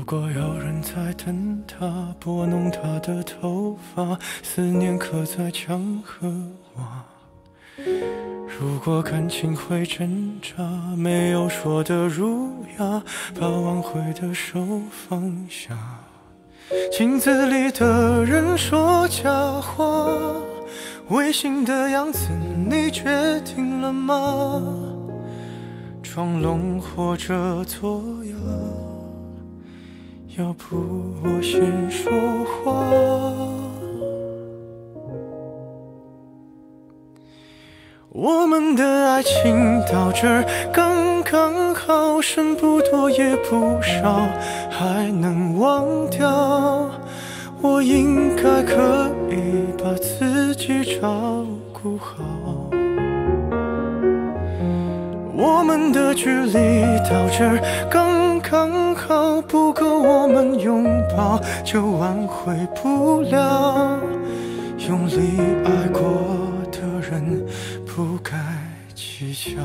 果有人在等他，拨弄他的头发，思念刻在墙和瓦。如果感情会挣扎，没有说的儒雅，把挽回的手放下。镜子里的人说假话，违心的样子你决定了吗？装聋或者作哑，要不我先说话。我们的爱情到这儿刚刚好，剩不多也不少，还能忘掉。我应该可以把自己照顾好。我们的距离到这儿刚刚好，不够我们拥抱，就挽回不了。用力爱过的人不该计较。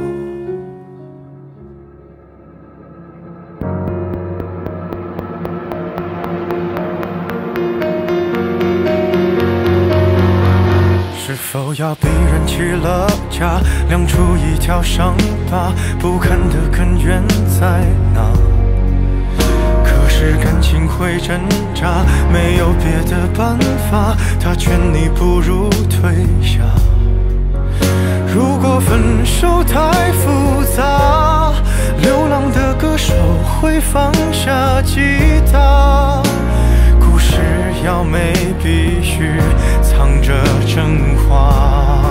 是否要逼人起了家，亮出一条伤疤，不堪的根源在哪？可是感情会挣扎，没有别的办法，他劝你不如退下。如果分手太复杂，流浪的歌手会放下吉他。故事要美必须藏着真话。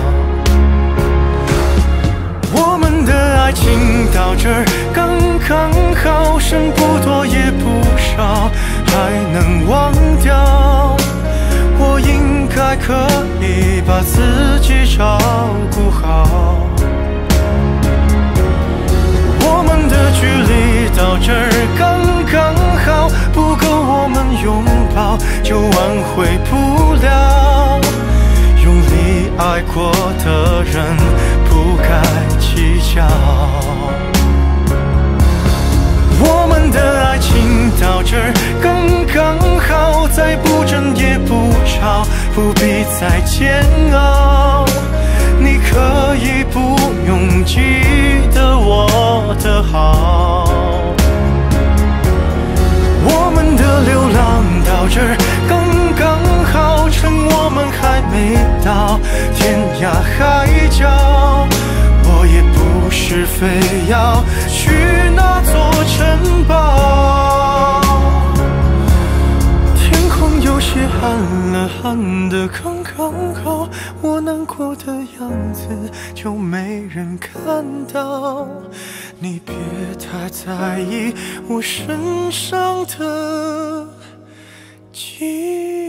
我们的爱情到这儿刚刚好，剩不多也不少，还能忘掉。我应该可以把自己照顾好。我们的距离到这儿刚刚好，不够我们拥抱，就挽回不了。用力爱过的人不该计较。我们的爱情到这儿刚刚好，再不争也不吵，不必再煎熬。你可以不用记得我的好。我们的流浪到这儿刚刚好，趁我们还没到天涯海角。我也不是非要去那座城堡。天空有些暗了，暗得刚刚好，我难过的样子就没人看到。你别太在意我身上的记忆。